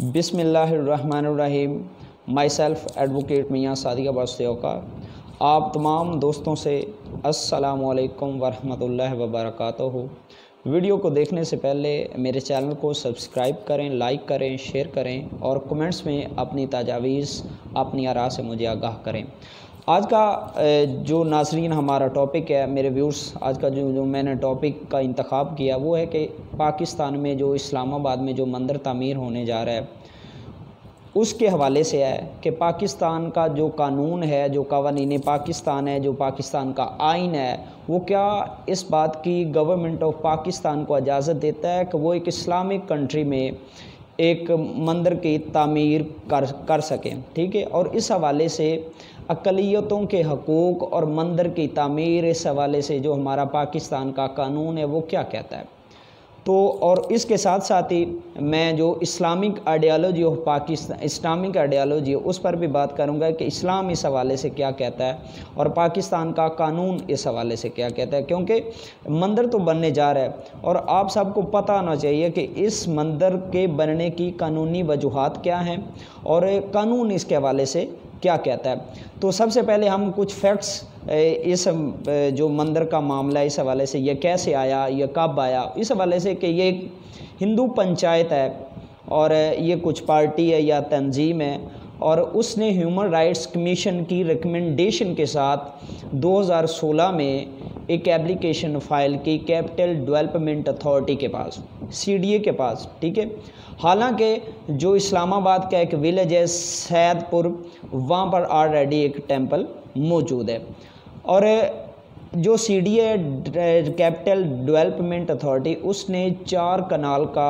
بسم اللہ الرحمن الرحیم. مائی سیلف ایڈوکیٹ میاں صادق عباس کا آپ تمام دوستوں سے السلام علیکم ورحمۃ اللہ وبرکاتہ. ویڈیو کو دیکھنے سے پہلے میرے چینل کو سبسکرائب کریں، لائک کریں، شیئر کریں اور کمنٹس میں اپنی تجاویز، اپنی آراء سے مجھے آگاہ کریں. آج کا جو ناظرین ہمارا ٹاپک ہے، میرے ویورز، آج کا جو میں نے ٹاپک کا انتخاب کیا وہ ہے کہ پاکستان میں جو اسلام آباد میں جو مندر تعمیر ہونے جا رہا ہے اس کے حوالے سے ہے کہ پاکستان کا جو قانون ہے، جو قوانین پاکستان ہے، جو پاکستان کا آئین ہے، وہ کیا اس بات کی گورنمنٹ آف پاکستان کو اجازت دیتا ہے کہ وہ ایک اسلامک کنٹری میں ایک مندر کی تعمیر کر سکیں. ٹھیک ہے، اور اس حوالے سے اقلیتوں کے حقوق اور مندر کی تعمیر، اس حوالے سے جو ہمارا پاکستان کا قانون ہے وہ کیا کہتا ہے. تو اور اس کے ساتھ ساتھ ہی میں جو Islamic ideology of Pakistan, Islamic ideology اس پر بھی بات کروں گا کہ اسلام اس حوالے سے کیا کہتا ہے اور پاکستان کا قانون اس حوالے سے کیا کہتا ہے. کیونکہ مندر تو بننے جا رہا ہے اور آپ سب کو پتہ ہونا چاہیے کہ اس مندر کے بننے کی قانونی وجوہات کیا ہیں اور قانون اس کے حوالے سے کیا کہتا ہے. تو سب سے پہلے ہم کچھ فیکٹس اس جو مندر کا معاملہ ہے اس حوالے سے، یہ کیسے آیا، یہ کب آیا، اس حوالے سے کہ یہ ایک ہندو پنچایت ہے اور یہ کچھ پارٹی ہے یا تنظیم ہے اور اس نے ہیومن رائٹس کمیشن کی ریکمنڈیشن کے ساتھ 2016 میں ایک ایپلیکیشن فائل کی کیپٹل ڈیولپمنٹ اتھارٹی کے پاس، CDA کے پاس. ٹھیک ہے، حالانکہ جو اسلام آباد کا ایک ولیج ہے سید پور، وہاں پر آلریڈی ایک ٹیمپل موجود ہے. اور جو CDA کیپٹل ڈیولپمنٹ اتھارٹی اس نے 4 کنال کا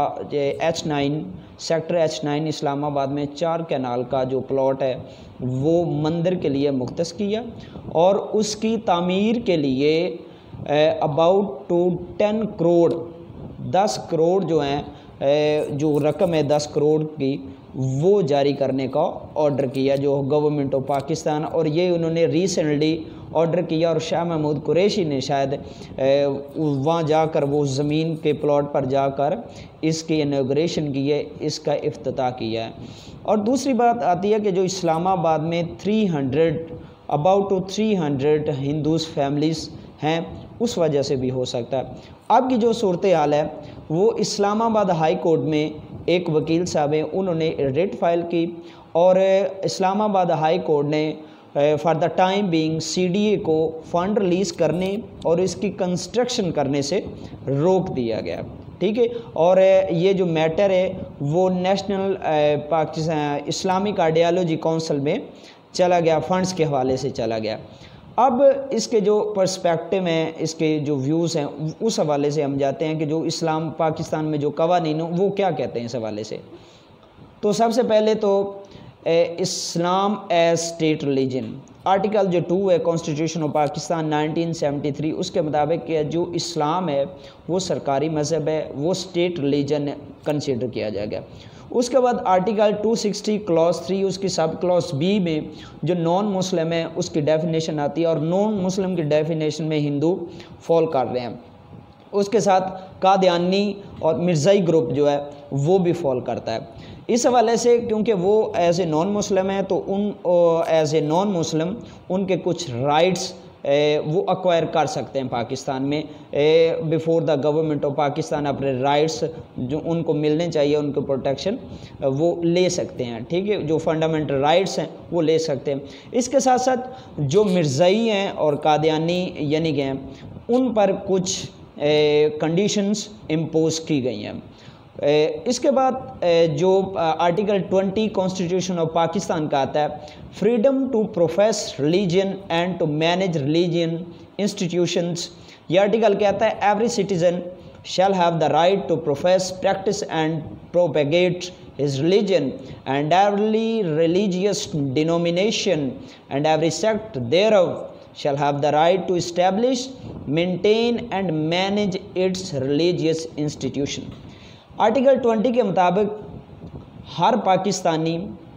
H9 سیکٹر H9 اسلام آباد میں 4 کنال کا جو پلاٹ ہے وہ مندر کے لیے مختص کیا اور اس کی تعمیر کے لیے about to 10 کروڑ 10 کروڑ جو ہیں جو رقم ہے 10 کروڑ کی وہ جاری کرنے کا آرڈر کیا جو گورنمنٹ آف پاکستان. اور یہ انہوں نے ریسنٹلی آرڈر کیا اور شاہ محمود قریشی نے شاید وہاں جا کر وہ زمین کے پلاٹ پر جا کر اس کی انوگریشن کی ہے، اس کا افتتاح کیا ہے. اور دوسری بات آتی ہے کہ جو اسلام آباد میں 300 ہندوز فیملیز ہیں، اس وجہ سے بھی ہو سکتا ہے. اب کی جو صورتحال ہے وہ اسلام آباد ہائی کورٹ میں ایک وکیل صاحب ہیں، انہوں نے ریٹ فائل کی اور اسلام آباد ہائی کورٹ نے for the time being CDA کو فنڈ ریلیز کرنے اور اس کی کنسٹرکشن کرنے سے روک دیا گیا. ٹھیک ہے، اور یہ جو میٹر ہے وہ national Pakistan Islamic ideology council میں چلا گیا، فنڈز کے حوالے سے چلا گیا. اب اس کے جو پرسپیکٹو ہیں، اس کے جو ویوز ہیں، اس حوالے سے ہم جاتے ہیں کہ جو اسلام پاکستان میں جو قوانین ہیں وہ کیا کہتے ہیں اس حوالے سے. تو سب سے پہلے تو Islam as state religion, article جو 2 ہے کانسٹیٹیوشن آف پاکستان 1973، اس کے مطابق کہ جو اسلام ہے وہ سرکاری مذہب ہے، وہ اسٹیٹ ریلیجن کنسیڈر کیا جائے گا. اس کے بعد آرٹیکل 260 کلاس 3 اس کی سب کلاس B میں جو نان مسلم ہے اس کی ڈیفینیشن آتی ہے اور نان مسلم کی ڈیفینیشن میں ہندو فال کر رہے ہیں. اس کے ساتھ قادیانی اور مرزائی گروپ جو ہے وہ بھی فال کرتا ہے. اس حوالے سے کیونکہ وہ ایز اے نان مسلم ہیں تو ایز اے نان مسلم ان کے کچھ رائٹس وہ ایکوائر کر سکتے ہیں پاکستان میں before the government of Pakistan. اپنے رائٹس جو ان کو ملنے چاہیے، ان کو پروٹیکشن وہ لے سکتے ہیں. ٹھیک ہے، جو فنڈامنٹل رائٹس ہیں وہ لے سکتے ہیں. اس کے ساتھ ساتھ جو مرزائی ہیں اور قادیانی یعنی کہ ان پر کچھ کنڈیشنز امپوز کی گئی ہیں. اس کے بعد جو آرٹیکل 20 کانسٹیٹیوشن آف پاکستان کا آتا ہے، freedom to profess religion and to manage religion institutions. یہ آرٹیکل کہتا ہے every citizen shall have the right to profess, practise and propagate his religion and every religious denomination and every sect thereof shall have the right to establish, maintain and manage its religious institution. Article 20 کے مطابق ہر پاکستانی،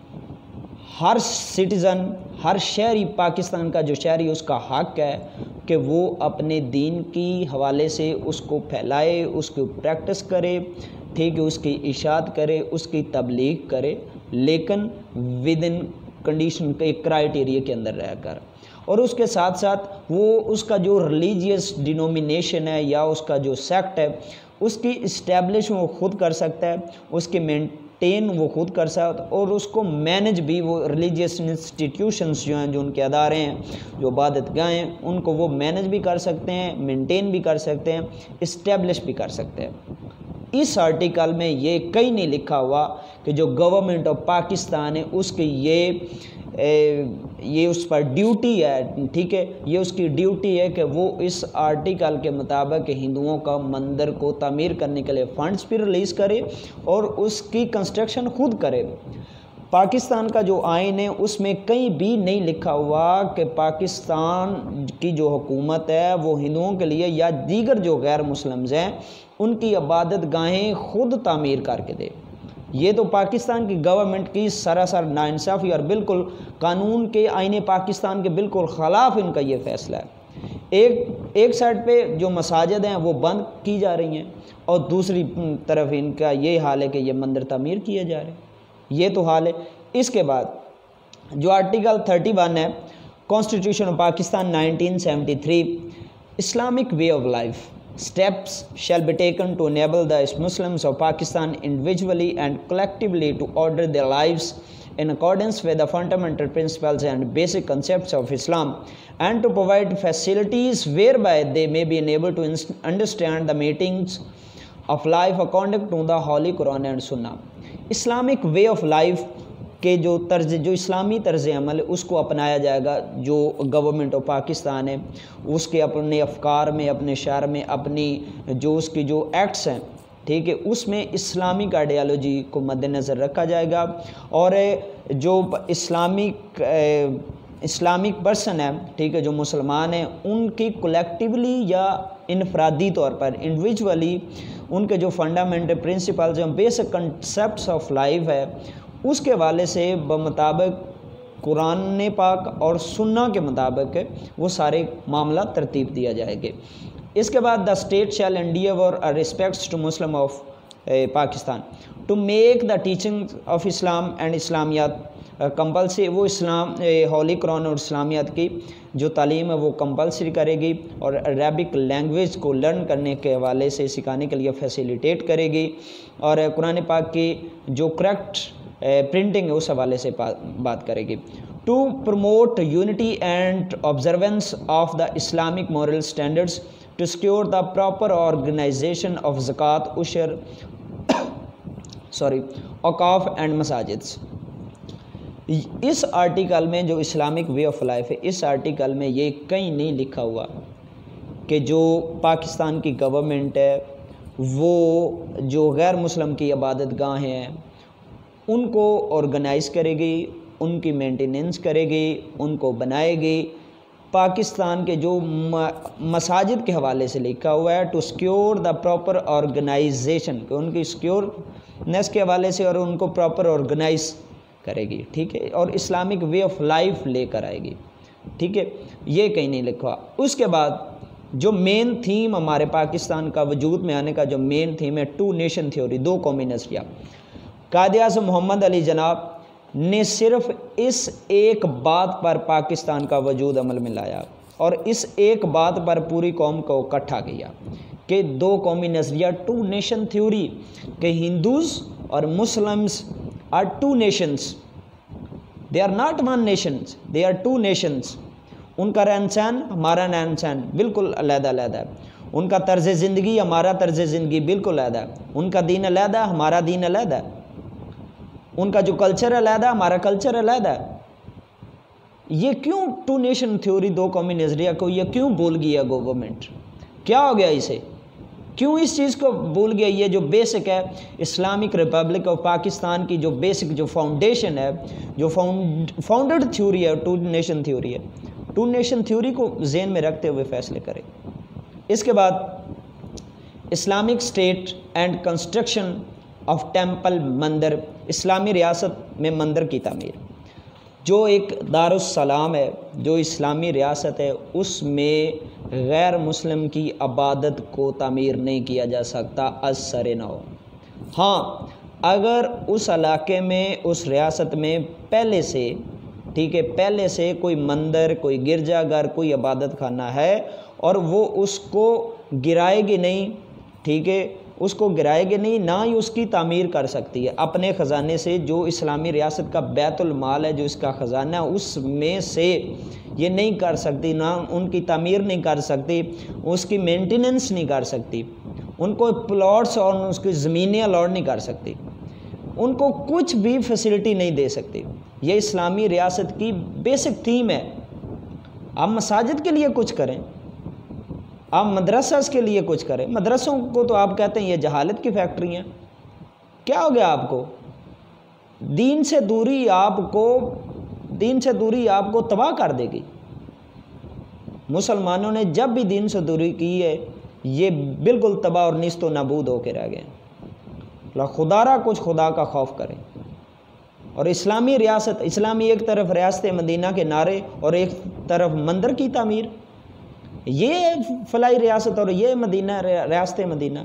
ہر citizen, ہر شہری پاکستان کا جو شہری اس کا حق ہے کہ وہ اپنے دین کی حوالے سے اس کو پھیلائے، اس کو پریکٹس کرے، ٹھیک ہے، اس کی اشاعت کرے، اس کی تبلیغ کرے، لیکن ود ان کنڈیشن کے کرائٹیریا کے اندر رہ کر، اور اس کے ساتھ ساتھ وہ اس کا جو ریلیجیس ڈینومینیشن ہے یا اس کا جو سیکٹ ہے اس کی اسٹیبلش وہ خود کر سکتا ہے، اس کی مینٹین وہ خود کر سکتا ہے، اور اس کو مینج بھی وہ ریلیجیس انسٹیٹیوشنز جو ہیں، جو ان کے ادارے ہیں، جو عبادت گاہیں ہیں، ان کو وہ مینج بھی کر سکتے ہیں، مینٹین بھی کر سکتے ہیں، اسٹیبلش بھی کر سکتے ہیں۔ اس آرٹیکل میں یہ کہیں نہیں لکھا ہوا کہ جو گورنمنٹ آف پاکستان ہے اس کی یہ اس پر ڈیوٹی ہے، ٹھیک ہے، یہ اس کی ڈیوٹی ہے کہ وہ اس آرٹیکل کے مطابق ہندوؤں کا مندر کو تعمیر کرنے کے لیے فنڈز بھی ریلیز کرے اور اس کی کنسٹرکشن خود کرے۔ پاکستان کا جو آئین ہے اس میں کہیں بھی نہیں لکھا ہوا کہ پاکستان کی جو حکومت ہے وہ ہندوؤں کے لیے یا دیگر جو غیر مسلمز ہیں ان کی عبادت گاہیں خود تعمیر کر کے دے۔ یہ تو پاکستان کی گورنمنٹ کی سراسر ناانصافی اور بالکل قانون کے آئین پاکستان کے بالکل خلاف ان کا یہ فیصلہ ہے۔ ایک سائڈ پہ جو مساجد ہیں وہ بند کی جا رہی ہیں اور دوسری طرف ان کا یہ حال ہے کہ یہ مندر تعمیر کیے جا رہے ہیں، یہ تو حال ہے۔ اس کے بعد جو آرٹیکل 31 ہے constitution of Pakistan 1973، Islamic way of life steps shall be taken to enable the Muslims of Pakistan individually and collectively to order their lives in accordance with the fundamental principles and basic concepts of Islam and to provide facilities whereby they may be enabled to understand the meanings of life according to the Holy Quran and Sunnah۔ Islamic way of life کہ جو اسلامی طرز عمل ہے اس کو اپنایا جائے گا، جو گورنمنٹ آف پاکستان ہے اس کے اپنے افکار میں، اپنے شعر میں، اپنی جو اس کی جو ایکٹس ہیں، ٹھیک ہے، اس میں اسلامک آئیڈیالوجی کو مد نظر رکھا جائے گا، اور جو اسلامک پرسن ہے، ٹھیک ہے، جو مسلمان ہیں ان کی کولیکٹیولی یا انفرادی طور پر انڈیویجولی ان کے جو فنڈامنٹل پرنسپلز ہیں، بیسک کنسیپٹس آف لائف ہے، اس کے حوالے سے بمطابق قرآن پاک اور سنہ کے مطابق وہ سارے معاملات ترتیب دیا جائے گے۔ اس کے بعد the state shall endeavour respects to Muslim of Pakistan to make the teaching of Islam and Islamiyat compulsory, وہ اسلام ہولی قرآن اور اسلامیات کی جو تعلیم ہے وہ کمپلسری کرے گی، اور عربک لینگویج کو لرن کرنے کے حوالے سے سکھانے کے لیے فیسیلیٹیٹ کرے گی، اور قرآن پاک کی جو کریکٹ پرنٹنگ ہے اس حوالے سے بات کرے گی۔ To promote unity and observance of the Islamic moral standards to secure the proper organisation of zakat, ushr, اوقاف اینڈ مساجدس۔ اس آرٹیکل میں جو اسلامک وے آف لائف ہے، اس آرٹیکل میں یہ کہیں نہیں لکھا ہوا کہ جو پاکستان کی گورنمنٹ ہے وہ جو غیر مسلم کی عبادت گاہیں ہیں ان کو آرگنائز کرے گی، ان کی مینٹیننس کرے گی، ان کو بنائے گی۔ پاکستان کے جو مساجد کے حوالے سے لکھا ہوا ہے to secure the proper organisation, کہ ان کی سیکیورنیس کے حوالے سے اور ان کو پراپر آرگنائز کرے گی، ٹھیک ہے، اور اسلامک وے آف لائف لے کر آئے گی، ٹھیک ہے، یہ کہیں نہیں لکھا۔ اس کے بعد جو مین تھیم ہمارے پاکستان کا وجود میں آنے کا جو مین تھیم ہے ٹو نیشن تھیوری، دو قومی نظریہ، قائد اعظم محمد علی جناب نے صرف اس ایک بات پر پاکستان کا وجود عمل میں لایا اور اس ایک بات پر پوری قوم کو اکٹھا کیا کہ دو قومی نظریہ، ٹو نیشن تھیوری، کہ ہندوز اور Muslims are two nations, they are not one nations, they are two nations. ان کا رہن سہن ہمارا رہن سہن بالکل علیحدہ علیحدہ ہے، ان کا طرز زندگی ہمارا طرز زندگی بالکل علیحدہ ہے، ان کا دین علیحدہ ہے ہمارا دین علیحدہ ہے، ان کا جو کلچر علیحدہ ہمارا کلچر علیحدہ ہے۔ یہ کیوں ٹو نیشن تھیوری، دو قومی نظریہ کو یہ کیوں بھول گیا گورنمنٹ؟ کیا ہو گیا اسے؟ کیوں اس چیز کو بھول گیا؟ یہ جو بیسک ہے اسلامک ریپبلک آف پاکستان کی جو بیسک جو فاؤنڈیشن ہے، جو فاؤنڈڈ تھیوری ہے، ٹو نیشن تھیوری ہے، ٹو نیشن تھیوری کو ذہن میں رکھتے ہوئے فیصلے کرے۔ اس کے بعد Islamic state and construction of temple, مندر، اسلامی ریاست میں مندر کی تعمیر۔ جو ایک دارالسلام ہے، جو اسلامی ریاست ہے، اس میں غیر مسلم کی عبادت کو تعمیر نہیں کیا جا سکتا از سر نو۔ ہاں اگر اس علاقے میں اس ریاست میں پہلے سے ٹھیک ہے پہلے سے کوئی مندر کوئی گرجا گھر کوئی عبادت خانہ ہے اور وہ اس کو گرائے گی نہیں ٹھیک ہے اس کو گرائے گی نہیں نہ ہی اس کی تعمیر کر سکتی ہے اپنے خزانے سے جو اسلامی ریاست کا بیت المال ہے جو اس کا خزانہ ہے اس میں سے یہ نہیں کر سکتی نہ ان کی تعمیر نہیں کر سکتی اس کی مینٹیننس نہیں کر سکتی ان کو پلاٹس اور اس کی زمینیں الاٹ نہیں کر سکتی ان کو کچھ بھی فیسلٹی نہیں دے سکتی یہ اسلامی ریاست کی بیسک تھیم ہے آپ مساجد کے لیے کچھ کریں آپ مدرسہ کے لیے کچھ کریں مدرسوں کو تو آپ کہتے ہیں یہ جہالت کی فیکٹری ہیں کیا ہو گیا آپ کو دین سے دوری آپ کو تباہ کر دے گی مسلمانوں نے جب بھی دین سے دوری کی ہے یہ بالکل تباہ اور نیست و نابود ہو کے رہ گئے خدا را کچھ خدا کا خوف کریں اور اسلامی ریاست اسلامی ایک طرف ریاست مدینہ کے نعرے اور ایک طرف مندر کی تعمیر یہ فلاحی ریاست اور یہ مدینہ ریاست مدینہ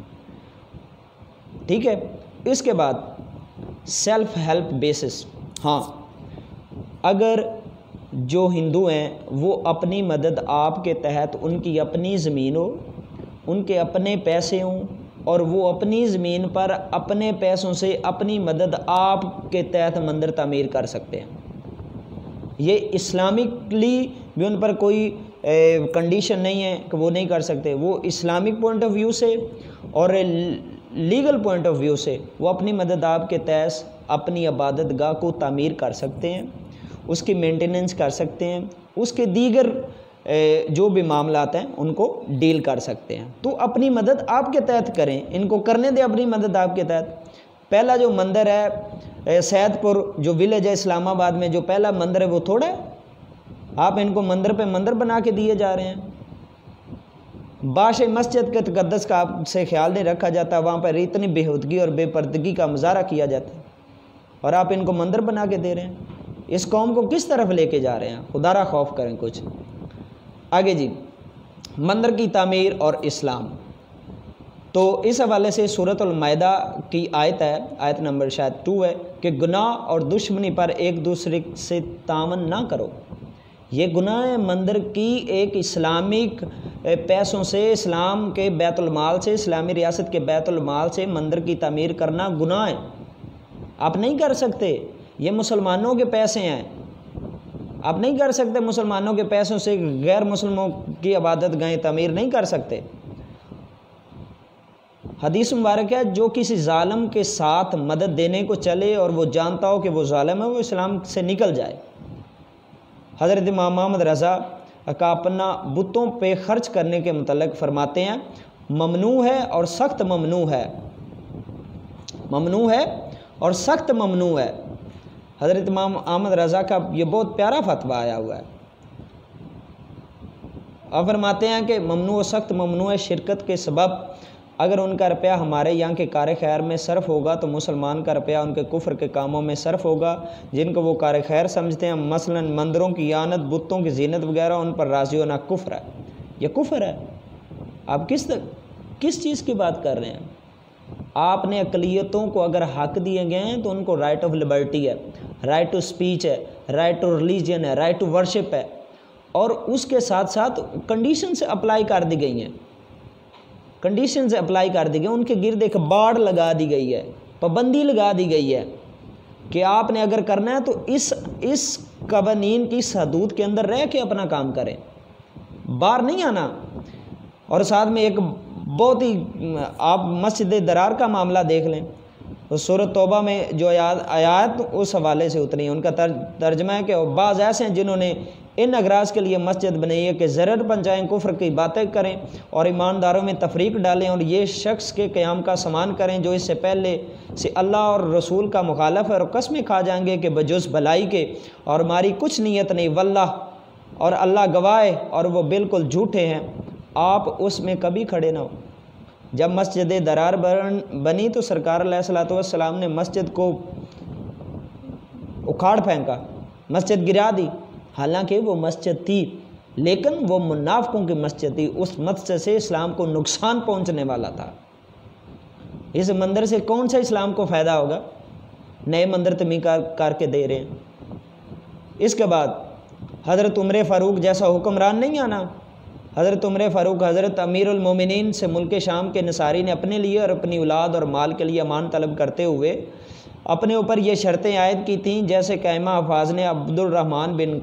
ٹھیک ہے اس کے بعد سیلف ہیلپ بیسس ہاں اگر جو ہندو ہیں وہ اپنی مدد آپ کے تحت ان کی اپنی زمین ہو ان کے اپنے پیسے ہوں اور وہ اپنی زمین پر اپنے پیسوں سے اپنی مدد آپ کے تحت مندر تعمیر کر سکتے ہیں یہ اسلامکلی بھی ان پر کوئی کنڈیشن نہیں ہے کہ وہ نہیں کر سکتے وہ اسلامک پوائنٹ آف ویو سے اور لیگل پوائنٹ آف ویو سے وہ اپنی مدد آپ کے تحت اپنی عبادت گاہ کو تعمیر کر سکتے ہیں اس کی مینٹیننس کر سکتے ہیں اس کے دیگر جو بھی معاملات ہیں ان کو ڈیل کر سکتے ہیں تو اپنی مدد آپ کے تحت کریں ان کو کرنے دیں اپنی مدد آپ کے تحت پہلا جو مندر ہے سید پور جو ولیج ہے اسلام آباد میں جو پہلا مندر ہے وہ تھوڑا ہے آپ ان کو مندر پہ مندر بنا کے دیے جا رہے ہیں باش مسجد کے تقدس کا آپ سے خیال نہیں رکھا جاتا وہاں پر اتنی بےہودگی اور بے پردگی کا مظاہرہ کیا جاتا ہے اور آپ ان کو مندر بنا کے دے رہے ہیں اس قوم کو کس طرف لے کے جا رہے ہیں خدا را خوف کریں کچھ آگے جی مندر کی تعمیر اور اسلام تو اس حوالے سے سورۃ المائدہ کی آیت ہے آیت نمبر شاید 2 ہے کہ گناہ اور دشمنی پر ایک دوسرے سے تعاون نہ کرو یہ گناہ ہے مندر کی ایک اسلامک پیسوں سے اسلام کے بیت المال سے اسلامی ریاست کے بیت المال سے مندر کی تعمیر کرنا گناہ ہے آپ نہیں کر سکتے یہ مسلمانوں کے پیسے ہیں آپ نہیں کر سکتے مسلمانوں کے پیسوں سے غیر مسلموں کی عبادت گاہیں تعمیر نہیں کر سکتے حدیث مبارک ہے جو کسی ظالم کے ساتھ مدد دینے کو چلے اور وہ جانتا ہو کہ وہ ظالم ہے وہ اسلام سے نکل جائے حضرت امام محمد رضا کا اپنا بتوں پہ خرچ کرنے کے متعلق فرماتے ہیں ممنوع ہے اور سخت ممنوع ہے ممنوع ہے اور سخت ممنوع ہے حضرت امام احمد رضا کا یہ بہت پیارا فتویٰ آیا ہوا ہے آپ فرماتے ہیں کہ ممنوع و سخت ممنوع ہے شرکت کے سبب اگر ان کا روپیہ ہمارے یہاں کے کار خیر میں صرف ہوگا تو مسلمان کا روپیہ ان کے کفر کے کاموں میں صرف ہوگا جن کو وہ کار خیر سمجھتے ہیں مثلا مندروں کی اعانت بتوں کی زینت وغیرہ ان پر راضی ہونا کفر ہے یہ کفر ہے آپ کس چیز کی بات کر رہے ہیں آپ نے اقلیتوں کو اگر حق دیے گئے ہیں تو ان کو رائٹ آف لبرٹی ہے رائٹ ٹو سپیچ ہے رائٹ ٹو ریلیجن ہے رائٹ ٹو ورشپ ہے اور اس کے ساتھ ساتھ کنڈیشنز اپلائی کر دی گئی ہیں کنڈیشنز اپلائی کر دی گئی ان کے گرد ایک باڑ لگا دی گئی ہے پابندی لگا دی گئی ہے کہ آپ نے اگر کرنا ہے تو اس قوانین کی حدود کے اندر رہ کے اپنا کام کریں باہر نہیں آنا اور ساتھ میں ایک بہت ہی آپ مسجد درار کا معاملہ دیکھ لیں سورۃ توبہ میں جو آیات اس حوالے سے اتری ہیں ان کا ترجمہ ہے کہ بعض ایسے ہیں جنہوں نے ان اغراض کے لیے مسجد بنائی ہے کہ ضرر پہنچائیں کفر کی باتیں کریں اور ایمانداروں میں تفریق ڈالیں اور یہ شخص کے قیام کا سامان کریں جو اس سے پہلے سے اللہ اور رسول کا مخالف ہے اور قسمیں کھا جائیں گے کہ بجز بھلائی کے اور ہماری کچھ نیت نہیں واللہ اور اللہ گواہ ہے اور وہ بالکل جھوٹے ہیں آپ اس میں کبھی کھڑے نہ ہو جب مسجد درار بنی تو سرکار علیہ الصلوۃ والسلام نے مسجد کو اکھاڑ پھینکا مسجد گرا دی حالانکہ وہ مسجد تھی لیکن وہ منافقوں کی مسجد تھی اس مسجد سے اسلام کو نقصان پہنچنے والا تھا اس مندر سے کون سا اسلام کو فائدہ ہوگا؟ نئے مندر تعمیر کر کے دے رہے ہیں۔ اس کے بعد حضرت عمر فاروق جیسا حکمران نہیں آنا۔ حضرت عمر فاروق حضرت امیر المومنین سے ملک شام کے نصاری نے اپنے لیے اور اپنی اولاد اور مال کے لیے امان طلب کرتے ہوئے اپنے اوپر یہ شرطیں عائد کی تھیں، جیسے قائمہ حفاظ نے عبد الرحمن بن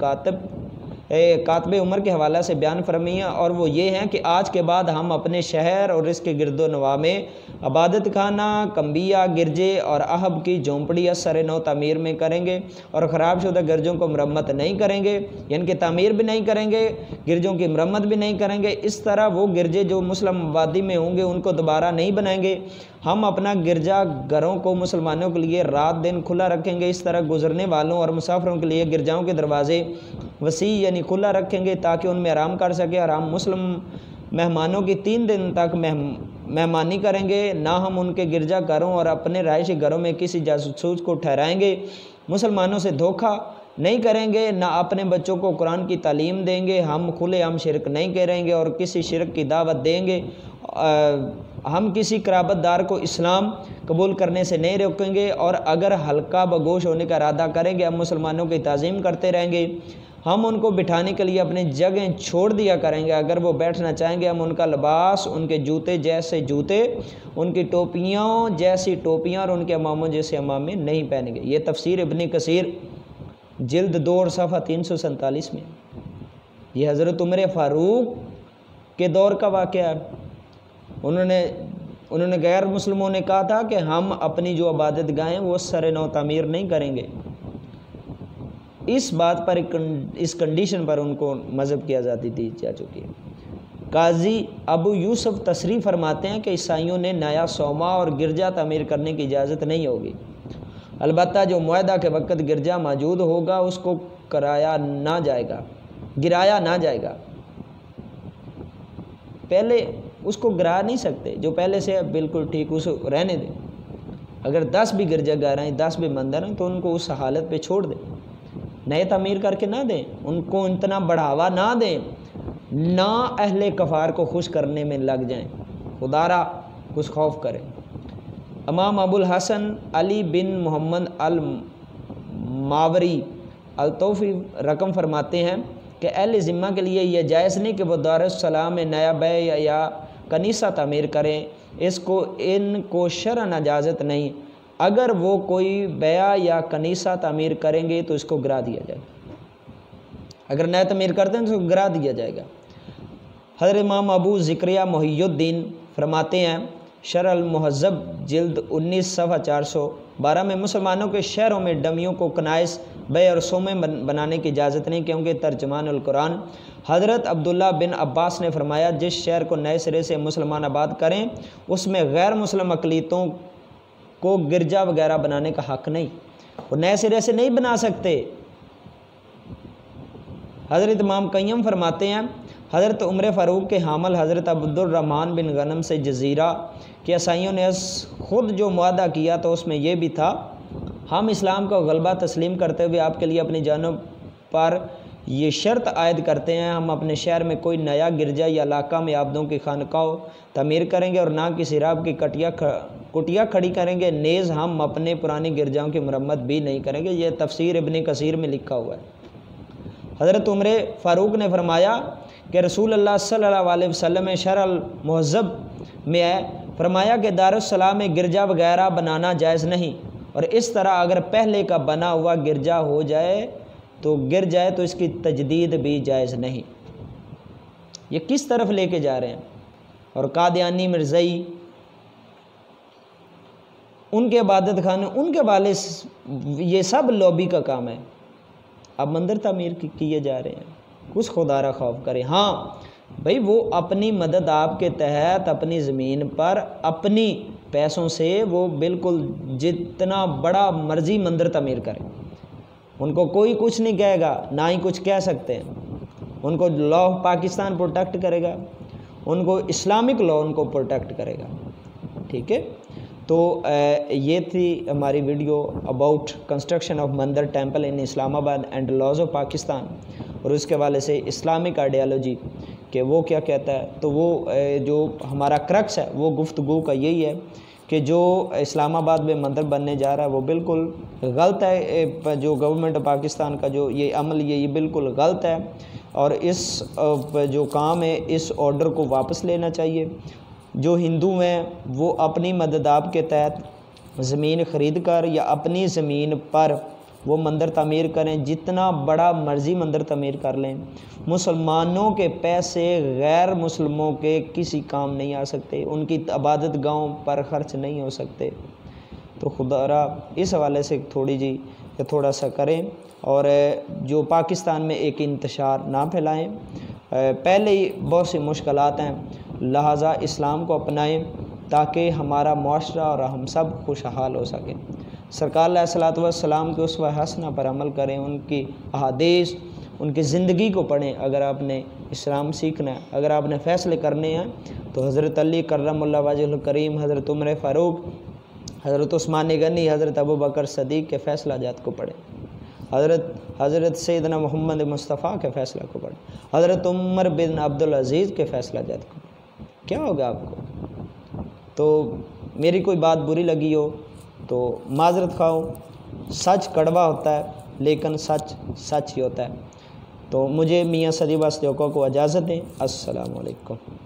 کاتب عمر کے حوالہ سے بیان فرمائیں، اور وہ یہ ہیں کہ آج کے بعد ہم اپنے شہر اور اس کے گرد و نواح میں عبادت خانہ، کمبیہ، گرجے اور احب کی جھونپڑی سر نو تعمیر میں کریں گے، اور خراب شدہ گرجوں کو مرمت نہیں کریں گے، یعنی کہ تعمیر بھی نہیں کریں گے، گرجوں کی مرمت بھی نہیں کریں گے۔ اس طرح وہ گرجے جو مسلم آبادی میں ہوں گے ان کو دوبارہ نہیں بنائیں گے۔ ہم اپنا گرجا گھروں کو مسلمانوں کے لیے رات دن کھلا رکھیں گے۔ اس طرح گزرنے والوں اور مسافروں کے لیے گرجاؤں کے دروازے وسیع یعنی کھلا رکھیں گے تاکہ ان میں آرام کر سکے، اور ہم مسلم مہمانوں کی 3 دن تک مہمانی کریں گے، نہ ہم ان کے گرجا گھروں اور اپنے رہائشی گھروں میں کسی جاسوس کو ٹھہرائیں گے، مسلمانوں سے دھوکہ نہیں کریں گے، نہ اپنے بچوں کو قرآن کی تعلیم دیں گے، ہم کھلے عام شرک نہیں کریں گے اور کسی شرک کی دعوت دیں گے، ہم کسی قرابت دار کو اسلام قبول کرنے سے نہیں روکیں گے، اور اگر ہلکا بگوش ہونے کا ارادہ کریں گے ہم مسلمانوں کی تعظیم کرتے رہیں گے، ہم ان کو بٹھانے کے لیے اپنی جگہیں چھوڑ دیا کریں گے، اگر وہ بیٹھنا چاہیں گے ہم ان کا لباس، ان کے جوتے جیسے جوتے، ان کی ٹوپیاں جیسی ٹوپیاں اور ان کے اماموں جیسے امامے نہیں پہنیں گے۔ یہ تفسیر ابن کثیر جلد 2 اور صفحہ 347 میں۔ یہ حضرت عمر فاروق کے دور کا واقعہ ہے۔ انہوں نے غیر مسلموں نے کہا تھا کہ ہم اپنی جو عبادت گاہیں وہ سر نو تعمیر نہیں کریں گے۔ اس بات پر اس کنڈیشن پر ان کو مذہب کی آزادی دی جا چکی ہے۔ قاضی ابو یوسف تصریح فرماتے ہیں کہ عیسائیوں نے نیا صومعہ اور گرجا تعمیر کرنے کی اجازت نہیں ہوگی، البتہ جو معاہدہ کے وقت گرجا موجود ہوگا اس کو گرایا نہ جائے گا۔ پہلے اس کو گرا نہیں سکتے، جو پہلے سے بالکل ٹھیک اسے رہنے دیں۔ اگر 10 بھی گرجا گھر ہیں، 10 بھی مندر ہیں تو ان کو اس حالت پہ چھوڑ دیں، نئے تعمیر کر کے نہ دیں، ان کو اتنا بڑھاوا نہ دیں، نہ اہل کفار کو خوش کرنے میں لگ جائیں، خدا را کچھ خوف کریں۔ امام ابو الحسن علی بن محمد الماوری الطوفی رقم فرماتے ہیں کہ اہل ذمہ کے لیے یہ جائز نہیں کہ وہ دارالسلام میں نیا بیع یا کنیسہ تعمیر کریں، ان کو شرعاً اجازت نہیں، اگر وہ کوئی بیع یا کنیسہ تعمیر کریں گے تو اس کو گرا دیا جائے گا، اگر نیا تعمیر کرتے ہیں تو اس کو گرا دیا جائے گا۔ حضرت امام ابو زکریا محی الدین فرماتے ہیں شرح المہذب جلد 19 صفحہ 412 میں مسلمانوں کے شہروں میں ڈمیوں کو کنائس بیع اور صومعے بنانے کی اجازت نہیں، کیونکہ ترجمان القرآن حضرت عبداللہ بن عباس نے فرمایا جس شہر کو نئے سرے سے مسلمان آباد کریں اس میں غیر مسلم اقلیتوں کو گرجا وغیرہ بنانے کا حق نہیں، وہ نئے سرے سے نہیں بنا سکتے۔ حضرت امام قیم فرماتے ہیں حضرت عمر فاروق کے حامل حضرت عبد الرحمن بن غنم سے جزیرہ کے عیسائیوں نے خود جو معاہدہ کیا تو اس میں یہ بھی تھا، ہم اسلام کا غلبہ تسلیم کرتے ہوئے آپ کے لیے اپنی جانب پر یہ شرط عائد کرتے ہیں، ہم اپنے شہر میں کوئی نیا گرجا یا علاقہ میں عابدوں کی خانقاہ تعمیر کریں گے اور نہ کسی راب کی کٹیا کھڑی کریں گے، نیز ہم اپنے پرانی گرجاؤں کی مرمت بھی نہیں کریں گے۔ یہ تفسیر ابن کثیر میں لکھا ہوا ہے۔ حضرت عمر فاروق نے فرمایا کہ رسول اللہ صلی اللہ علیہ وسلم شرح المہذب میں ہے، فرمایا کہ دارالسلام میں گرجا وغیرہ بنانا جائز نہیں، اور اس طرح اگر پہلے کا بنا ہوا گرجا ہو جائے تو گر جائے تو اس کی تجدید بھی جائز نہیں۔ یہ کس طرف لے کے جا رہے ہیں؟ اور قادیانی مرزائی ان کے عبادت خانے ان کے والے، یہ سب لوبی کا کام ہے۔ اب مندر تعمیر کیے جا رہے ہیں، کچھ خدا را خوف کرے۔ ہاں بھائی وہ اپنی مدد آپ کے تحت اپنی زمین پر اپنی پیسوں سے وہ بالکل جتنا بڑا مرضی مندر تعمیر کرے، ان کو کوئی کچھ نہیں کہے گا، نہ ہی کچھ کہہ سکتے ہیں، ان کو لا آف پاکستان پروٹیکٹ کرے گا، ان کو اسلامک لا ان کو پروٹیکٹ کرے گا۔ ٹھیک ہے، تو یہ تھی ہماری video about construction of mandir temple in Islamabad and laws of Pakistan, اور اس کے حوالے سے اسلامک آئیڈیالوجی کہ وہ کیا کہتا ہے۔ تو وہ جو ہمارا کرکس ہے وہ گفتگو کا یہی ہے کہ جو اسلام آباد میں مندر بننے جا رہا ہے وہ بالکل غلط ہے، جو گورنمنٹ پاکستان کا جو یہ عمل یہ بالکل غلط ہے، اور اس جو کام ہے اس آرڈر کو واپس لینا چاہیے۔ جو ہندو ہیں وہ اپنی مدداب کے تحت زمین خرید کر یا اپنی زمین پر وہ مندر تعمیر کریں، جتنا بڑا مرضی مندر تعمیر کر لیں، مسلمانوں کے پیسے غیر مسلموں کے کسی کام نہیں آ سکتے، ان کی عبادت گاہوں پر خرچ نہیں ہو سکتے۔ تو خدا را اس حوالے سے تھوڑا سا کریں، اور جو پاکستان میں ایک انتشار نہ پھیلائیں۔ پہلے ہی بہت سی مشکلات ہیں، لہٰذا اسلام کو اپنائیں تاکہ ہمارا معاشرہ اور ہم سب خوشحال ہو سکیں۔ سرکار علیہ الصلوۃ والسلام کے اسوہ حسنہ پر عمل کریں، ان کی احادیث، ان کی زندگی کو پڑھیں۔ اگر آپ نے اسلام سیکھنا ہے، اگر آپ نے فیصلے کرنے ہیں تو حضرت علی کرم اللہ وجہ الکریم، حضرت عمر فاروق، حضرت عثمان غنی، حضرت ابوبکر صدیق کے فیصلہ جات کو پڑھیں، حضرت سیدنا محمد مصطفیٰ کے فیصلہ کو پڑھیں، حضرت عمر بن عبدالعزیز کے فیصلہ جات کو پڑھیں۔ کیا ہوگا آپ کو؟ تو میری کوئی بات بری لگی ہو تو معذرت خواہ ہوں، سچ کڑوا ہوتا ہے لیکن سچ سچ ہی ہوتا ہے۔ تو مجھے میاں سدی بخش دیوکا کو اجازت دیں۔ السلام علیکم۔